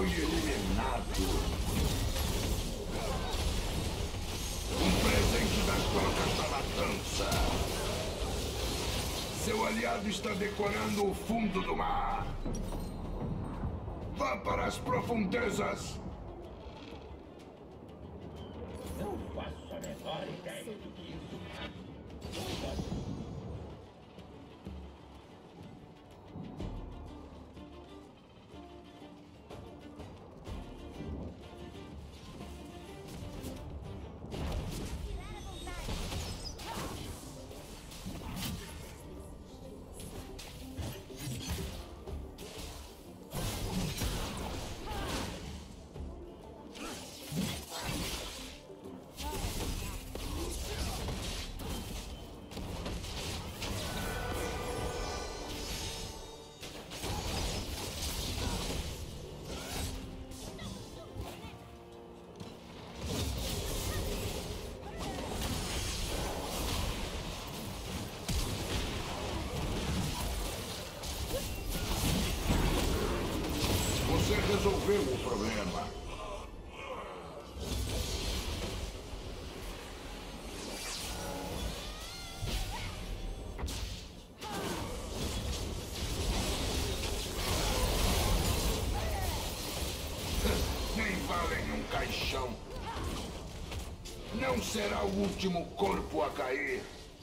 eliminado. Um presente das trocas da matança. Seu aliado está decorando o fundo do mar. Vá para as profundezas. Não faço a menor ideia do que isso. Você resolveu o problema. Nem vale em um caixão. Não será o último corpo a cair.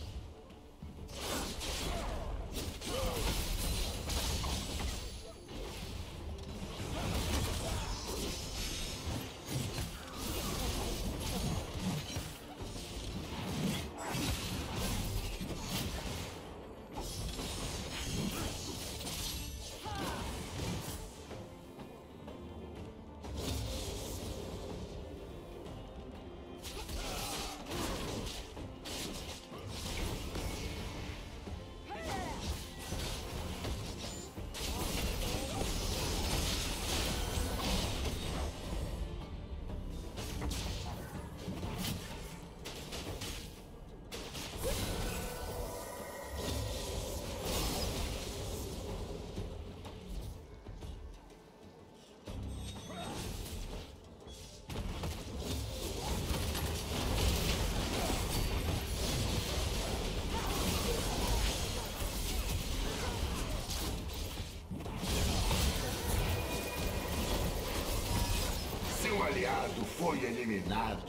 Seu aliado foi eliminado.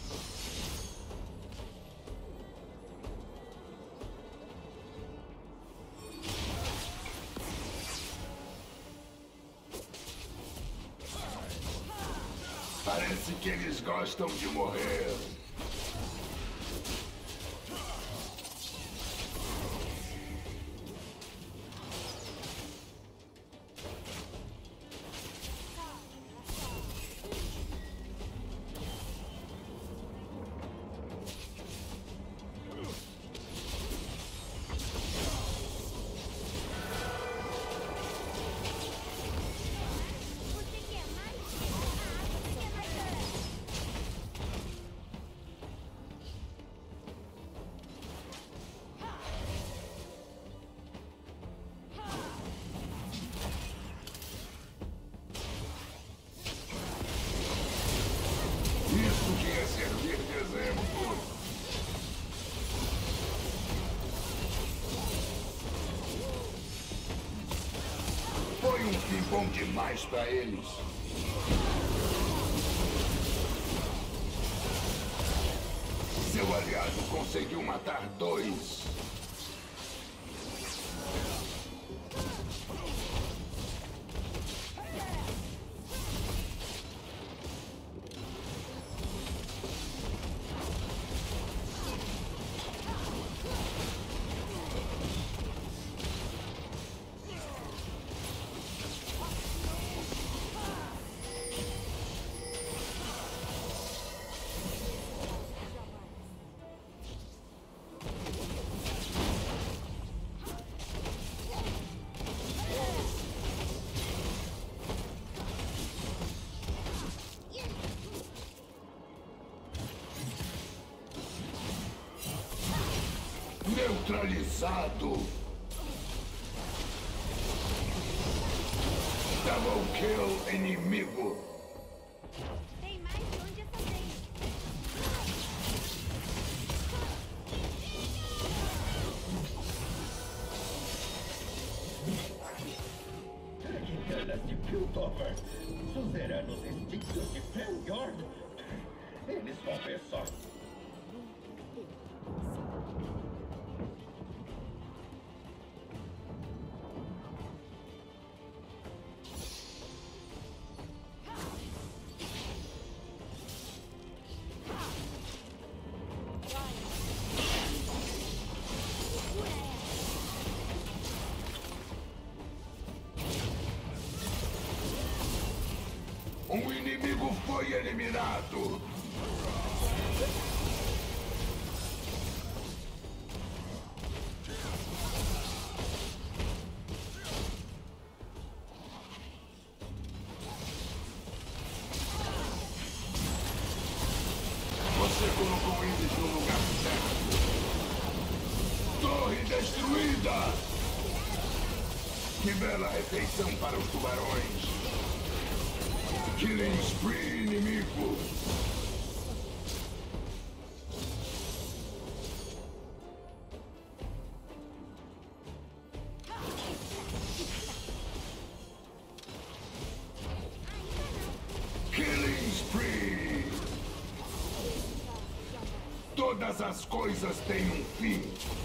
Parece que eles gostam de morrer. Isso que é servir de exemplo. Foi um fim bom demais para eles. Seu aliado conseguiu matar dois. Neutralizado. Estava Double kill inimigo. Tem mais de onde essa vem. Titanas de Piltover, suzeranos extintos de Freljord. Eles vão ver só. Um inimigo foi eliminado. Você colocou eles no lugar certo. Torre destruída! Que bela refeição para os tubarões. Killing spree inimigo. Killing spree. Todas as coisas têm um fim.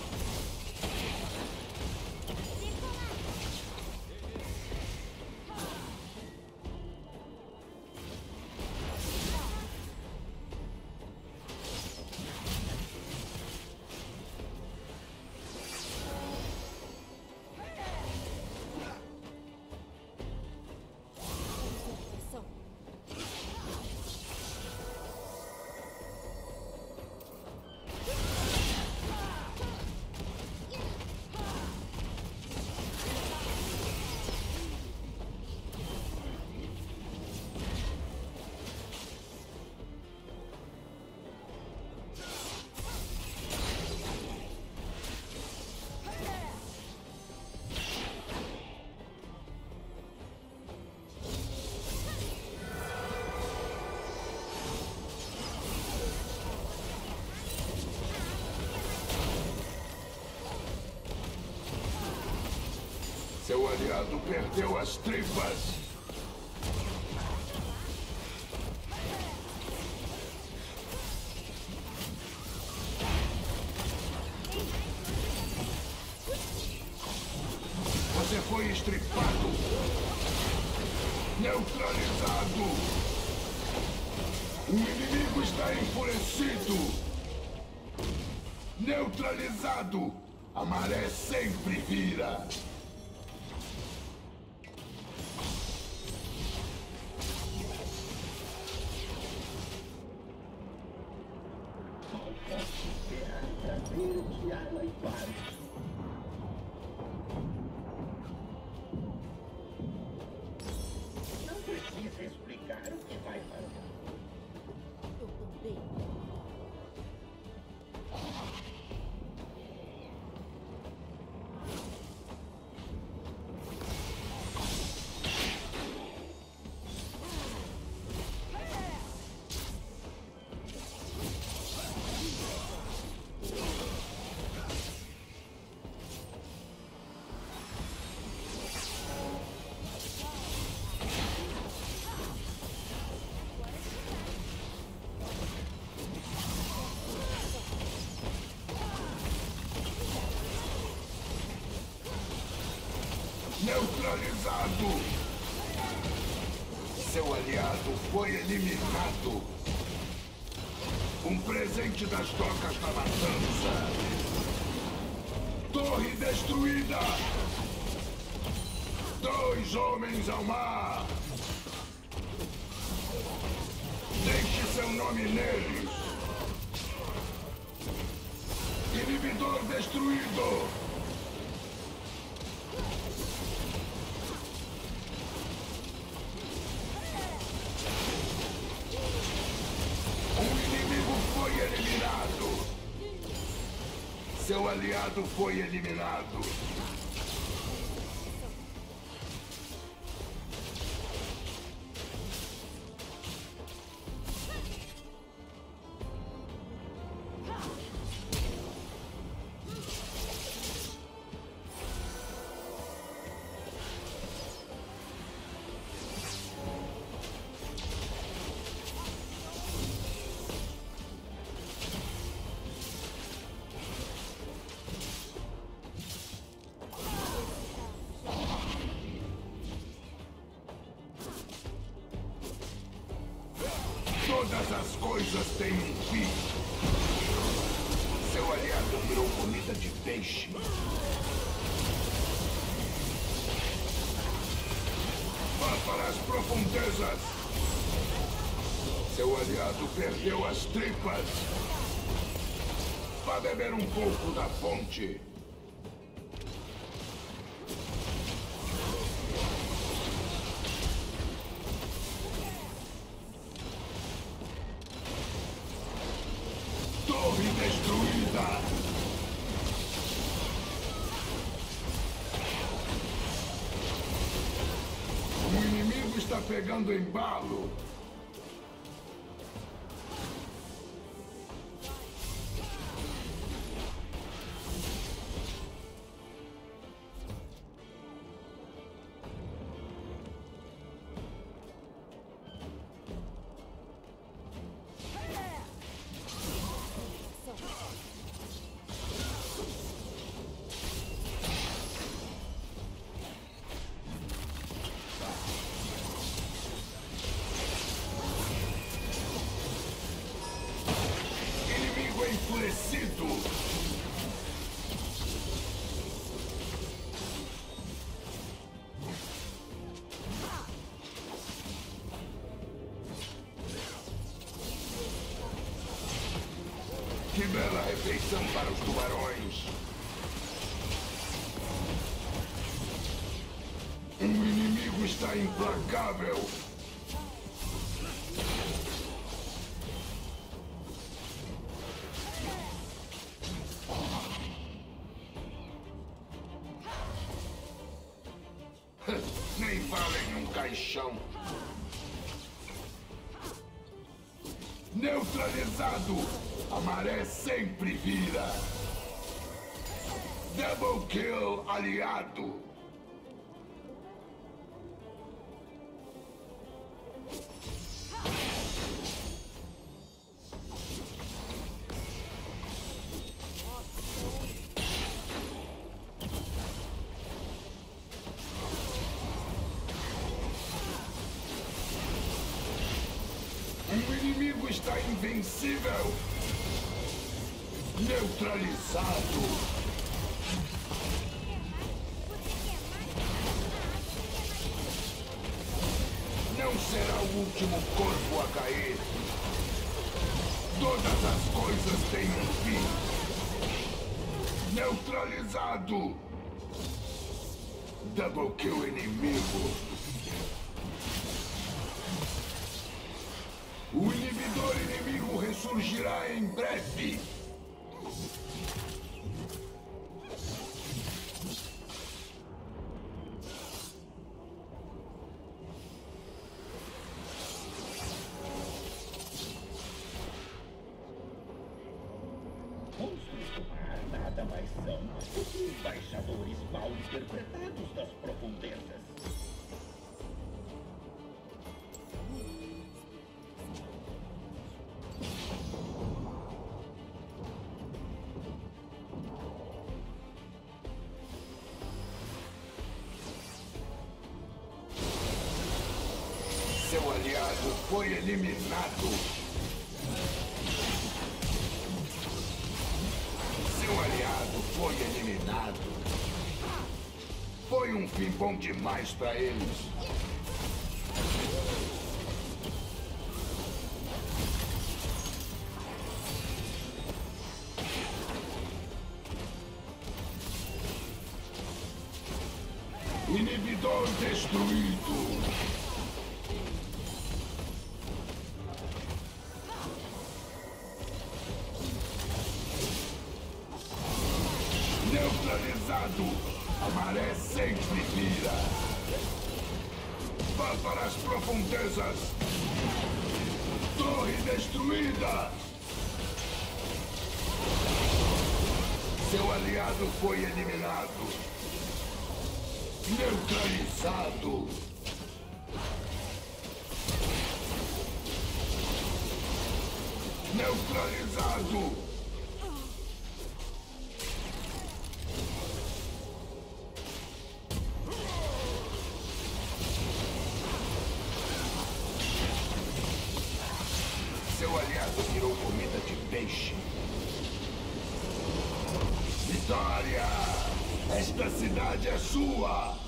Seu aliado perdeu as tripas. Você foi estripado. Neutralizado. O inimigo está enfurecido. Neutralizado. A maré sempre vira. Não precisa explicar o que vai fazer. Eu também. Neutralizado! Seu aliado foi eliminado! Um presente das tocas da matança! Torre destruída! 2 homens ao mar! Deixe seu nome neles! Inibidor destruído! Seu aliado foi eliminado. Todas as coisas têm um fim. Seu aliado virou comida de peixe. Vá para as profundezas. Seu aliado perdeu as tripas. Vá beber um pouco da fonte. Torre destruída! O inimigo está pegando embalo. Enfurecido! Que bela refeição para os tubarões! Um inimigo está implacável! Nem fala em um caixão. Neutralizado! A maré sempre vira. Double kill aliado. O inimigo está invencível! Neutralizado! Não será o último corpo a cair! Todas as coisas têm um fim! Neutralizado! Double kill inimigo! O inibidor inimigo ressurgirá em breve. Monstros do mar nada mais são do que embaixadores mal interpretados das profundezas. Seu aliado foi eliminado. Seu aliado foi eliminado. Foi um fim bom demais para eles. Inibidor destruído. Neutralizado! A maré sempre vira! Vá para as profundezas! Torre destruída! Seu aliado foi eliminado! Neutralizado! Neutralizado! Seu aliado virou comida de peixe. Vitória! Esta cidade é sua!